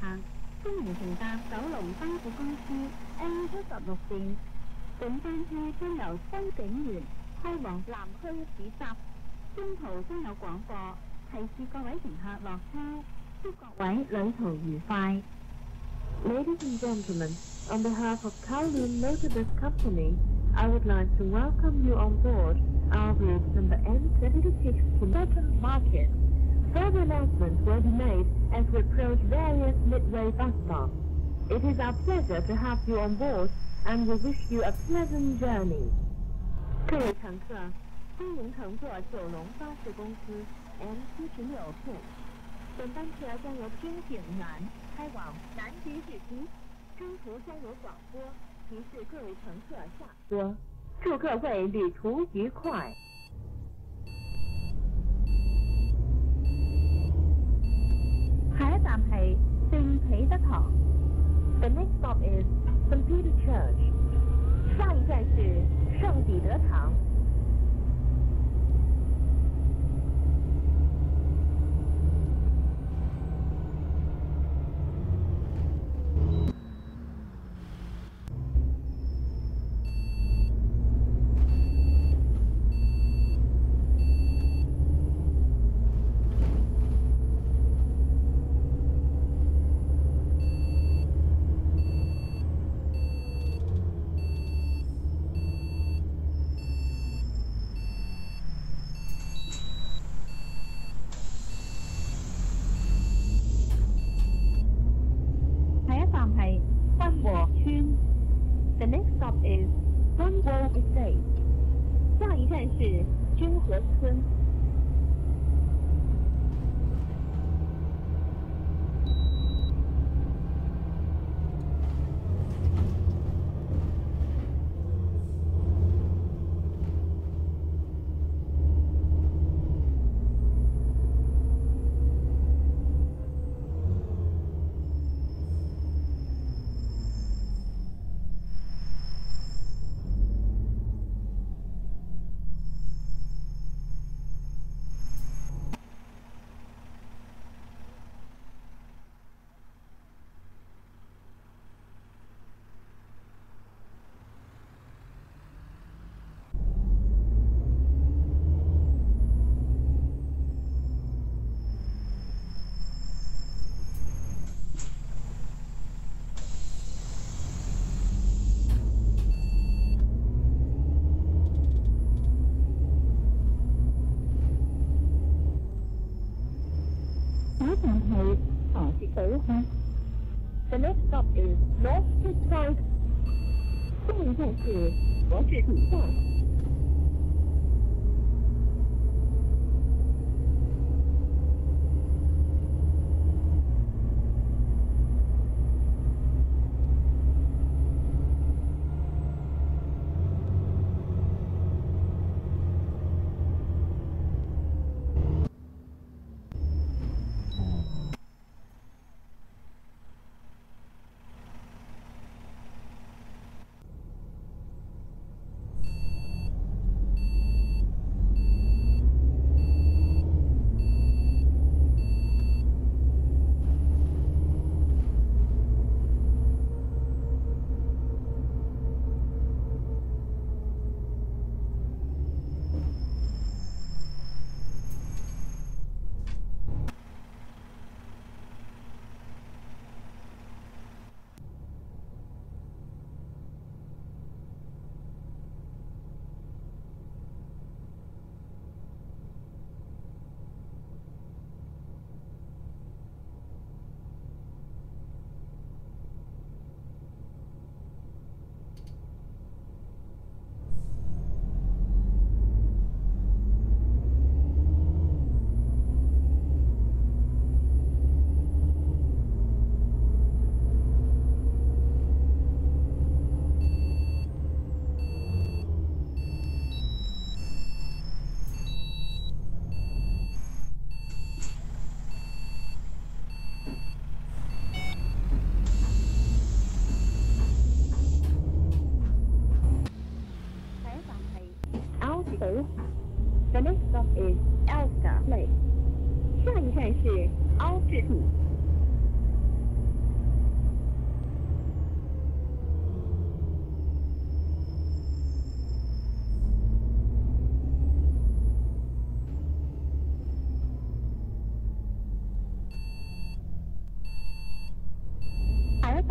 客，歡迎乘搭九龍巴士公司 N76線。本班車將由新景園開往南區市集，中途將有廣播提示各位乘客落車，祝各位旅途愉快。 Ladies and gentlemen, on behalf of Kowloon Motorbus Company, I would like to welcome you on board our route number N76 to Merchant Market. Further announcements will be made as we approach various midway bus stops. It is our pleasure to have you on board, and we wish you a pleasant journey. 各位乘客，欢迎乘坐九龙巴士公司 N76线。本班车将由天井南开往南极市区，中途将有广播提示各位乘客下车。祝各位旅途愉快。 下一站係聖彼得堂。 The next stop is St. Peter Church. 下一站是圣彼得堂。The next stop is Sunwall Estate. 下一站是君和村。The next stop is North Creekside. 下一站是罗氏底下。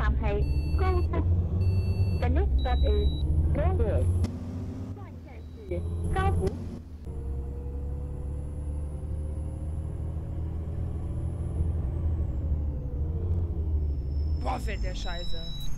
站係高福。The next stop is Goldwood。下一站是高福。 Boah, fällt der Scheiße.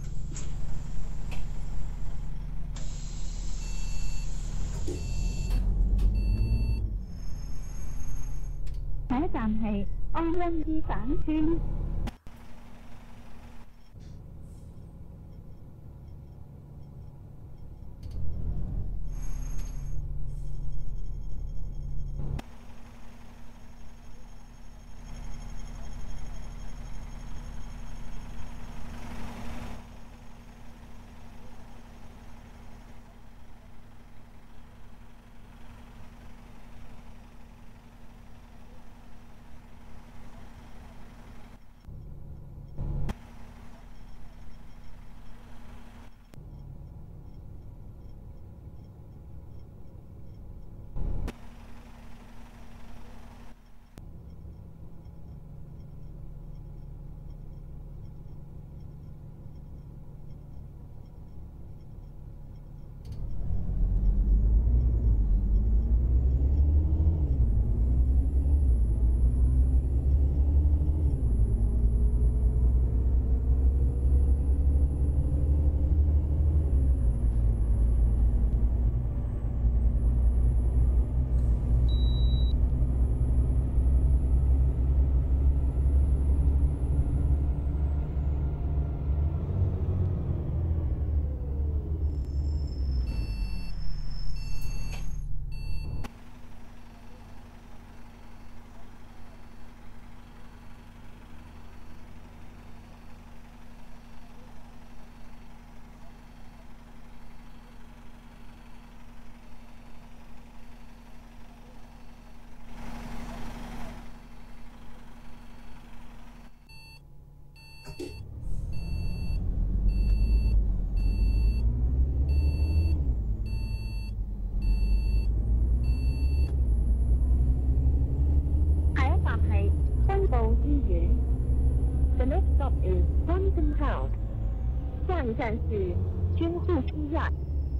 下一站係安溫之省村。The next stop is Hampton House。下一站是军户医院。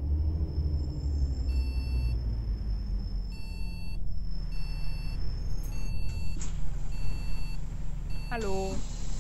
Hallo.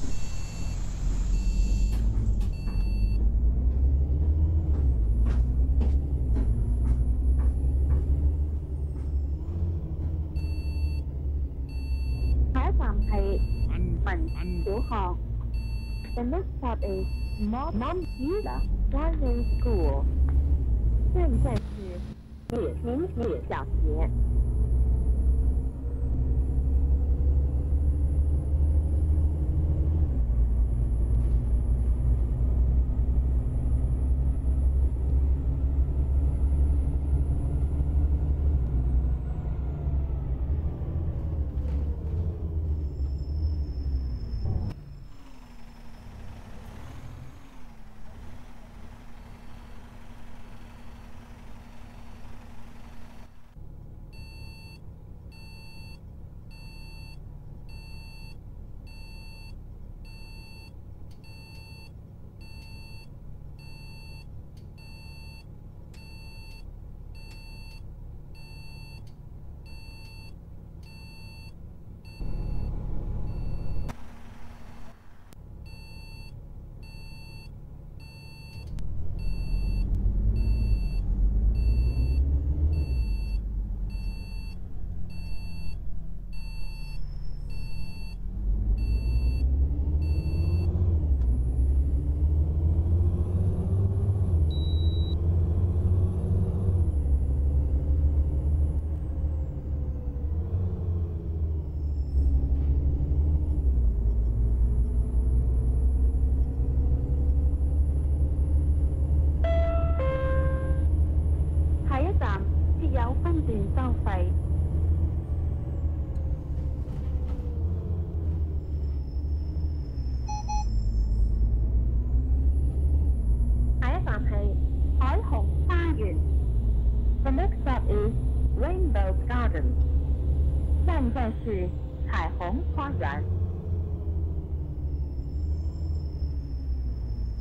下一站係民小學。The next stop is Montpelier Driving School。下一站是民小學。The next stop is Rainbow Garden。下一站是彩虹花园。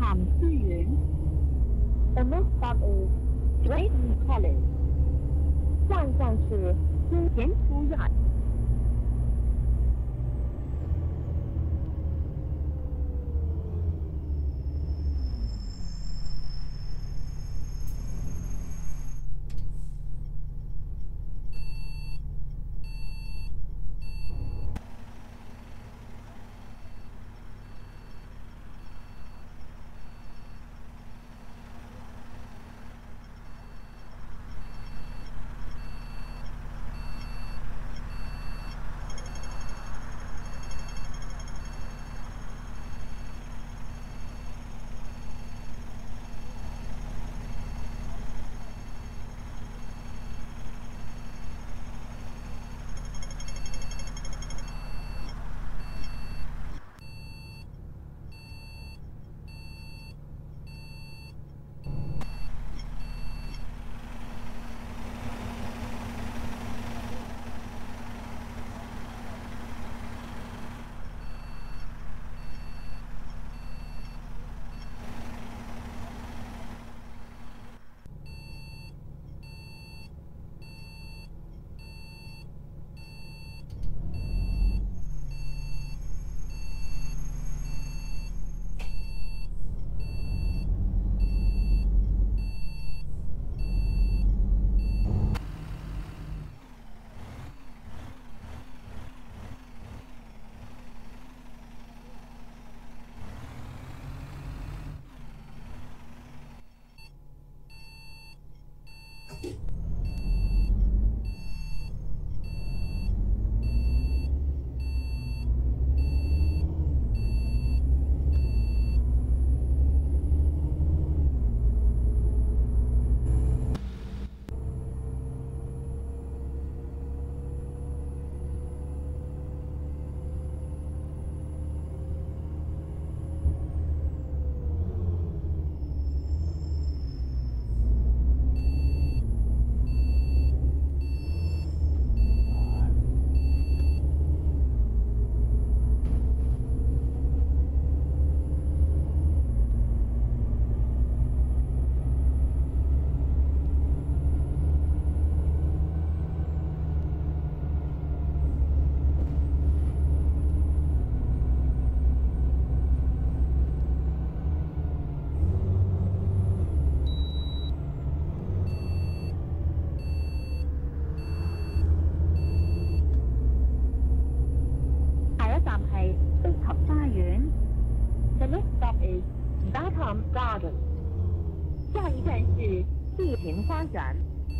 潭书院。The next stop is Drayton College. 下一站是新田书院。The next stop is Batham Garden. 下一站是碧亭花园。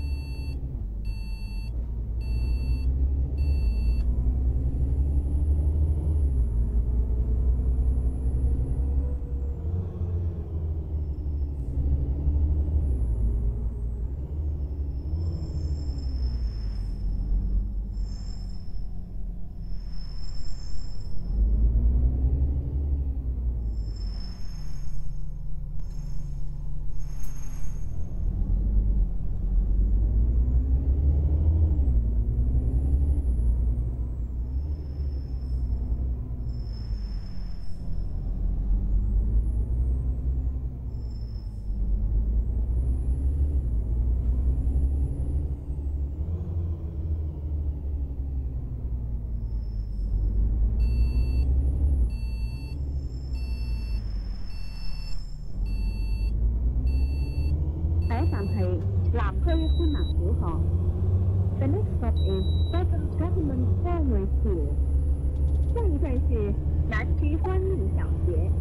下一站係南區寬民小學。The next stop is Bottom Government Primary School. 下一站是南區歡迎小學。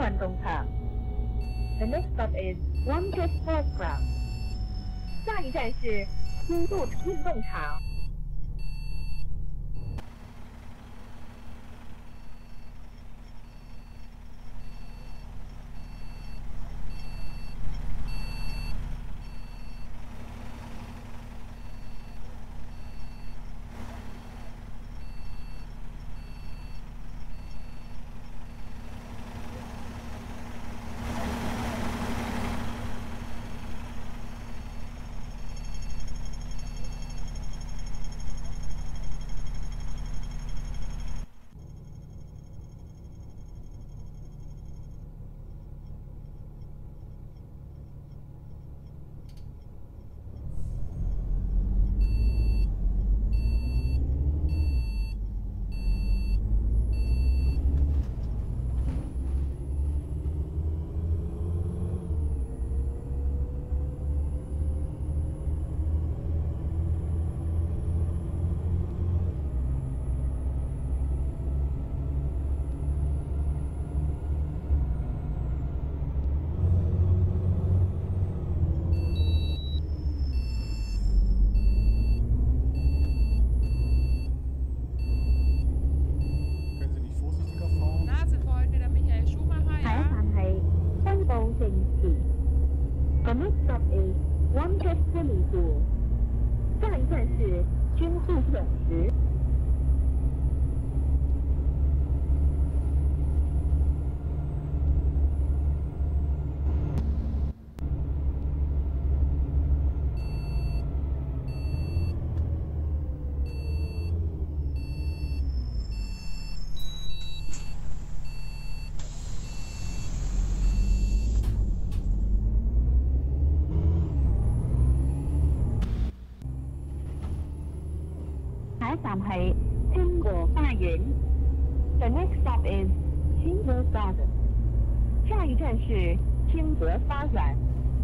运动场。The next stop is Wanted Sports Ground. 下一站是新渡运动场。 Können Sie nicht vorsichtiger fahren? Nasefreunde, der Michael Schumacher, 下一 ja? 站係西部城池。The next stop is Wanted Swimming Pool. 下一站是君户泳池。下一站係清和花園。The next stop is 清和 Garden. 下一站是清和花園。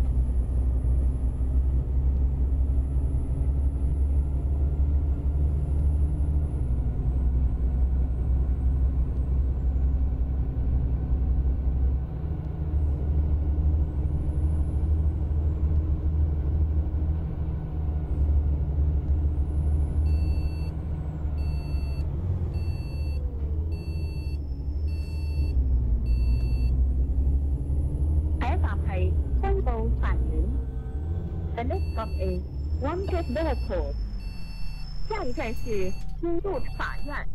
下一站係西部法院。The next stop is Wanted Law Court. 下一站是新渡法院。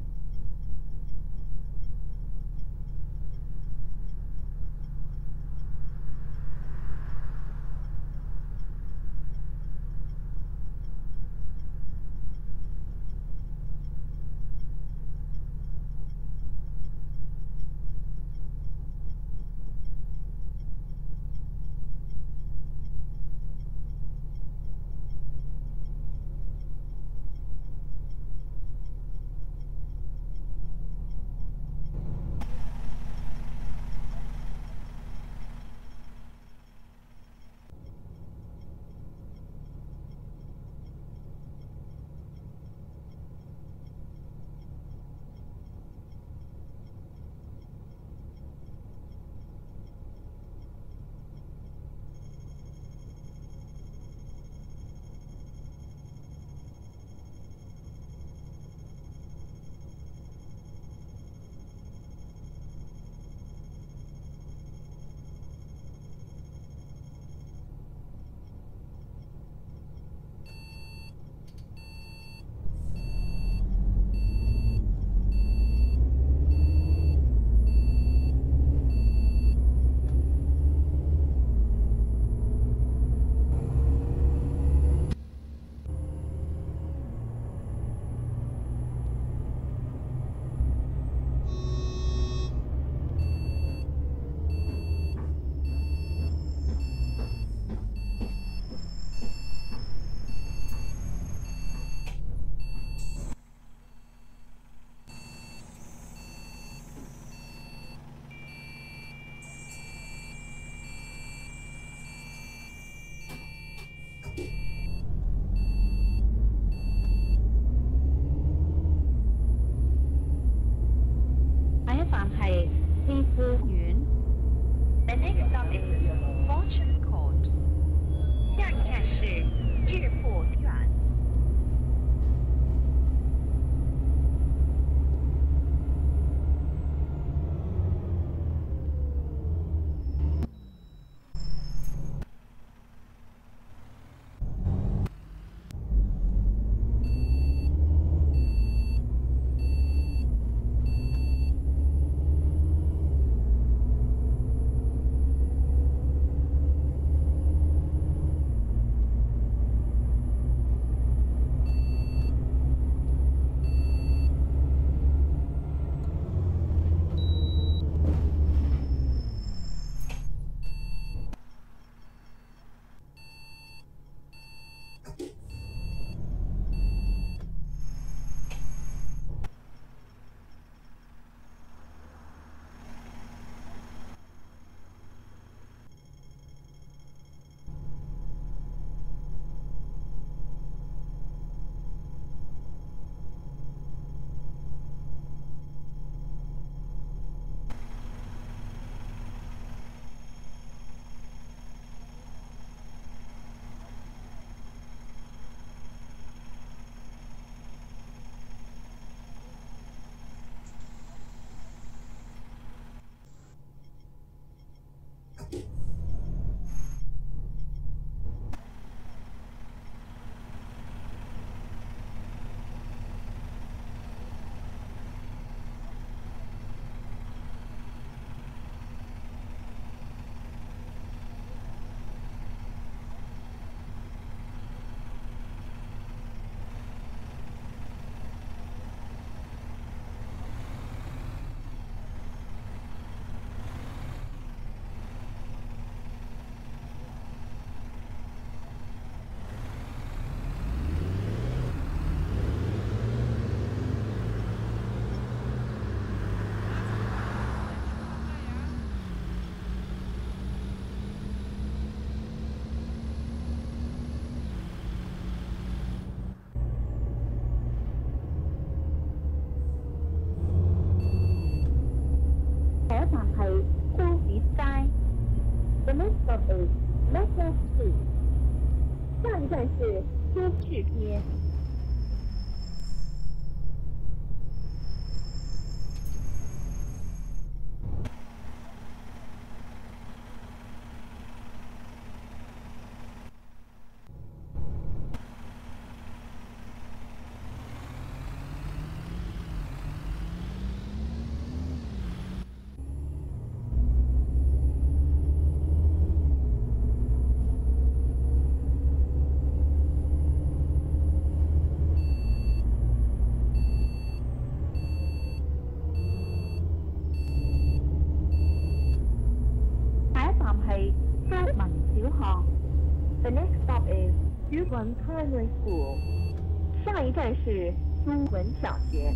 站是都市街。The next stop is 苏文 Primary School。下一站是苏文小学。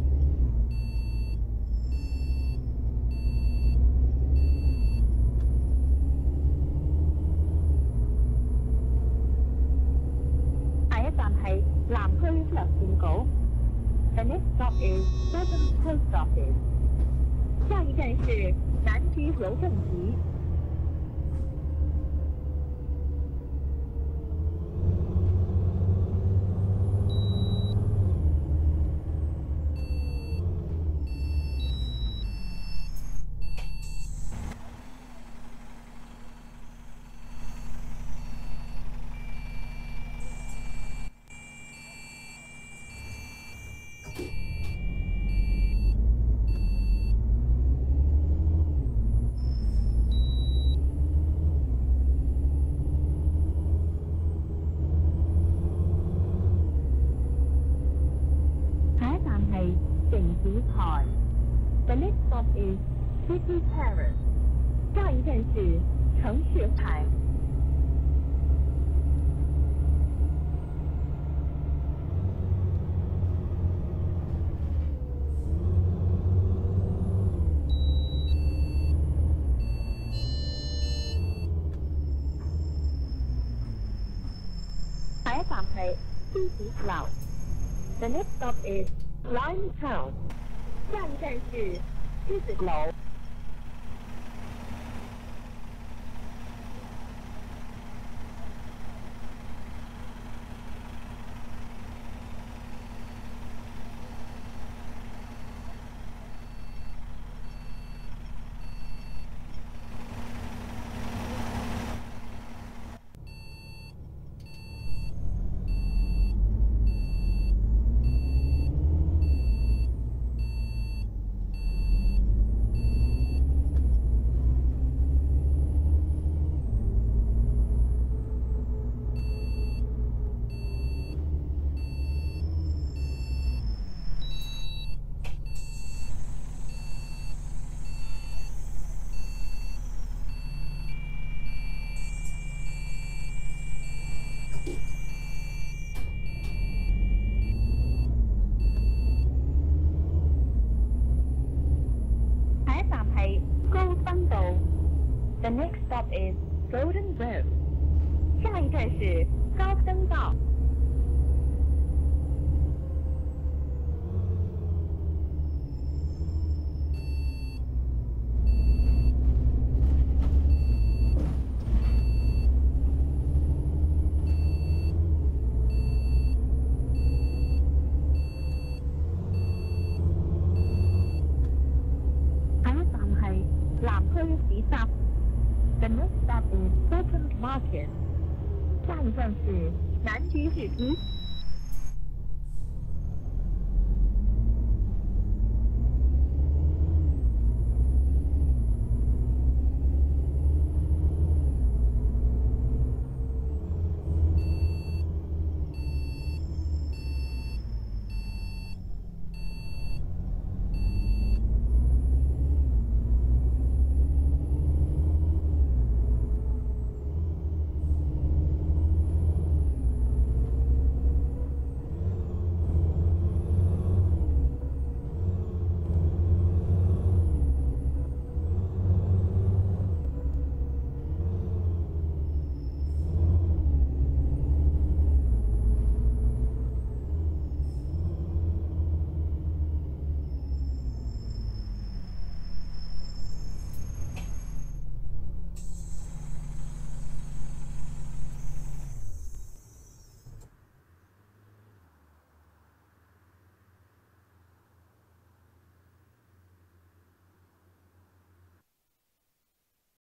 下一站係南區郵政局。The next stop is Southern Post Office。下一站是南區郵政局。The next stop is City Terrace。下一站是城市台。下一站係獅子樓。The next stop is Limetown。下一站是狮子樓。The next stop is Golden Road。下一站是高登道。下一站係南區市集。The next stop is Second Market。下一站是南區市集。